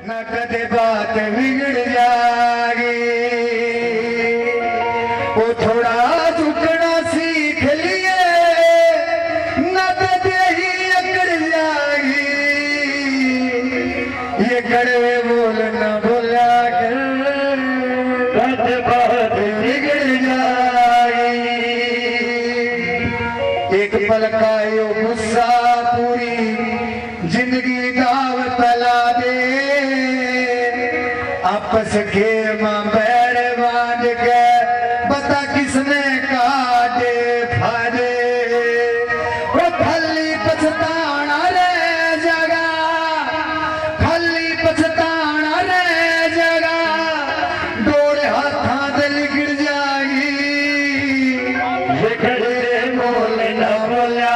न कदे बात बिगड़ जाएगी, वो थोड़ा झुकना सीख लिए न कदे ही अकड़ जाएगी। ये कड़वे बोल न बोला कर कदे बात बिगड़ जाएगी। एक पल का यो गुस्सा पूरी जिंदगी दाव तला दे। आपस के मां बैर बांध के बता किसने काटे फायदे। वो खली पछताना रे जगा, खली पछताना रे जगा, डोरे हाथा दिल गिर जाएगी। ये खड़े बोल न बोला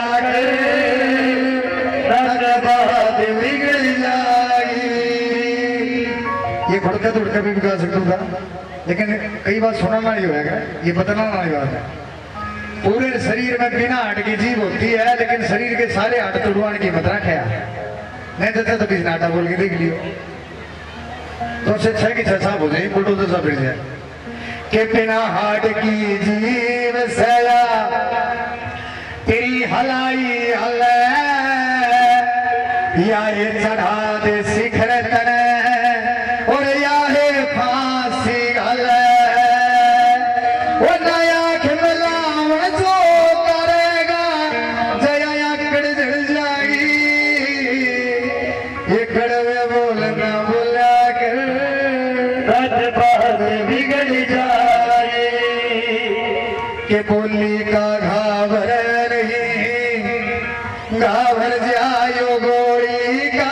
ये घुड़का तो उड़का भी गा सकता था, लेकिन कई बार सुना ना ही होगा, ये बताना ना ही बात है। पूरे शरीर में बिना हाट की जीव होती है, लेकिन शरीर के सारे हाट तोड़वाने की मत रखा नहीं देता तो किसी नाटा बोल के देख लियो तो से छह की छह साहब हो जाए बुलटो तो सब जाए कि बिना हाट की जीव सया तेरी हलाई हल या ये चढ़ा दे शिखर तने और या है फांसी हल। वो नया खिलावन जो करेगा जया आकड़ जड़ जाएगी। ये कड़वे बोलना बोला कर सच बात बिगड़ जाए कि बोली का घावर नहीं घावर जायो गोली का।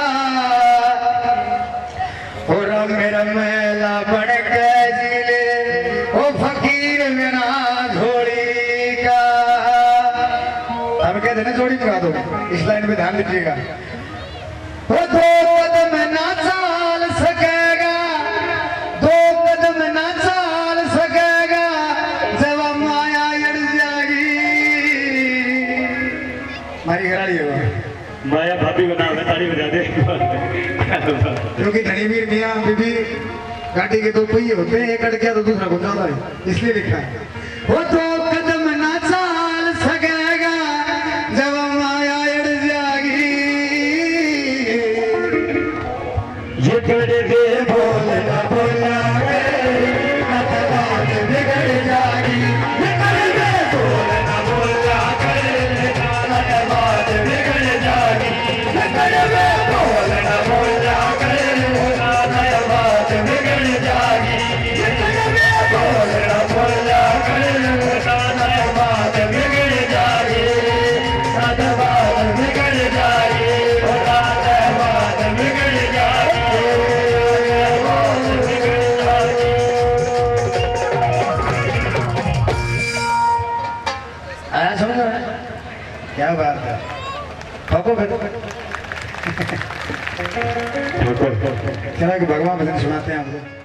और मेरा मेला बन के जिले ओ फकीर मेरा झोड़ी का। हम कहते ना जोड़ी मंगा दो, इस लाइन में ध्यान दीजिएगा। वो दो कदम ना चाल सकेगा, दो कदम ना चाल सकेगा जब माया अड़ जाएगी। मारी घराड़ी हो माया भाभी को नाम है, ताली बजा दे। क्योंकि धनीवीर मियाँ बीबी गाड़ी के दो पहिए होते हैं, एक अड़ गया तो दूसरा घुस जाता है, इसलिए लिखा है वो दो कदम ना चाल सकेगा जब माया अड़ जाएगी। ये कड़वे बोल न बोला बात बिगड़ जाएगी। ये कड़वे बोल न बोला बात बिगड़ जाएगी। ये कड़वे बोल न बोला बात बिगड़ जाएगी। ये कड़वे बोल न बोला बात बिगड़ जाएगी। बात बिगड़ जाएगी, बात बिगड़ जाएगी। आया समझ रहा है क्या बात है। ठोको चला कि भगवान भजन सुनाते हैं आपको।